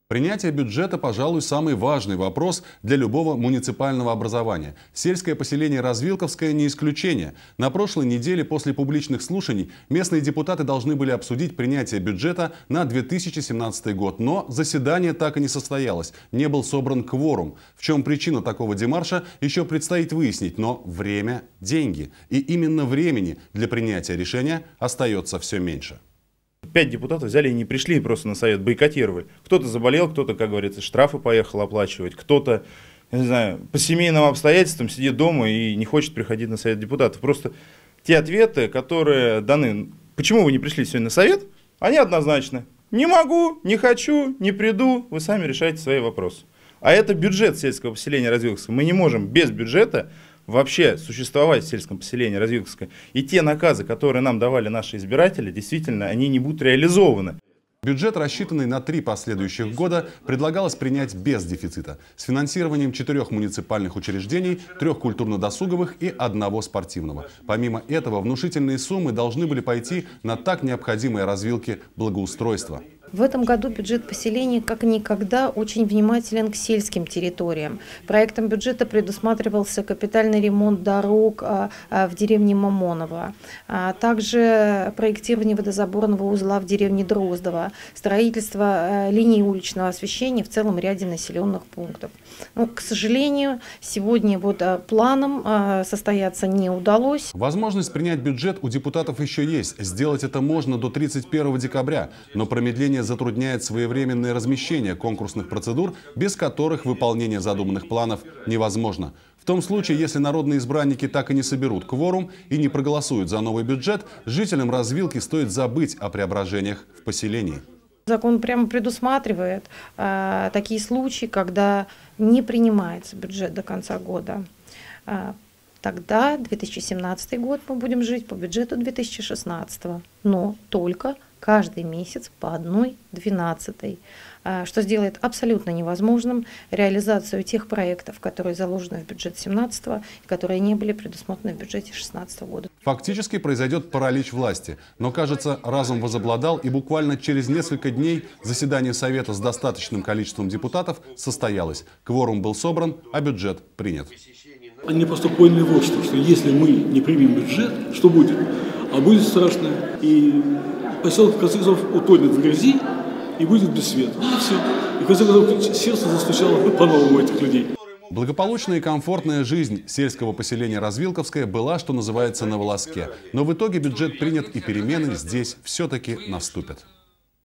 Принятие бюджета, пожалуй, самый важный вопрос для любого муниципального образования. Сельское поселение Развилковское не исключение. На прошлой неделе после публичных слушаний местные депутаты должны были обсудить принятие бюджета на 2017 год. Но заседание так и не состоялось. Не был собран кворум. В чем причина такого демарша, еще предстоит выяснить. Но время – деньги. И именно времени для принятия решения остается все меньше. 5 депутатов взяли и не пришли просто на совет, бойкотировали. Кто-то заболел, кто-то, как говорится, штрафы поехал оплачивать, кто-то, я не знаю, по семейным обстоятельствам сидит дома и не хочет приходить на совет депутатов. Просто те ответы, которые даны, почему вы не пришли сегодня на совет, они однозначны. Не могу, не хочу, не приду, вы сами решайте свои вопросы. А это бюджет сельского поселения Развилковского. Мы не можем без бюджета вообще существовать в сельском поселении Развилковское. И те наказы, которые нам давали наши избиратели, действительно, они не будут реализованы. Бюджет, рассчитанный на 3 последующих года, предлагалось принять без дефицита, с финансированием 4 муниципальных учреждений, 3 культурно-досуговых и 1 спортивного. Помимо этого, внушительные суммы должны были пойти на так необходимые развилке благоустройства. В этом году бюджет поселения как никогда очень внимателен к сельским территориям. Проектом бюджета предусматривался капитальный ремонт дорог в деревне Мамоново, также проектирование водозаборного узла в деревне Дроздово, строительство линии уличного освещения в целом ряде населенных пунктов. Но, к сожалению, сегодня планом состояться не удалось. Возможность принять бюджет у депутатов еще есть. Сделать это можно до 31 декабря, но промедление затрудняет своевременное размещение конкурсных процедур, без которых выполнение задуманных планов невозможно. В том случае, если народные избранники так и не соберут кворум и не проголосуют за новый бюджет, жителям Развилки стоит забыть о преображениях в поселении. Закон прямо предусматривает такие случаи, когда не принимается бюджет до конца года. Тогда 2017 год мы будем жить по бюджету 2016, но только каждый месяц по 1/12, что сделает абсолютно невозможным реализацию тех проектов, которые заложены в бюджет 2017 и которые не были предусмотрены в бюджете 2016 года. Фактически произойдет паралич власти, но, кажется, разум возобладал, и буквально через несколько дней заседание Совета с достаточным количеством депутатов состоялось. Кворум был собран, а бюджет принят. Они просто поняли вот что если мы не примем бюджет, что будет? А будет страшно. И поселок, в конце концов, утонет в грязи и будет без света. И все. И в конце концов сердце застучало по-новому у этих людей. Благополучная и комфортная жизнь сельского поселения Развилковское была, что называется, на волоске. Но в итоге бюджет принят, и перемены здесь все-таки наступят.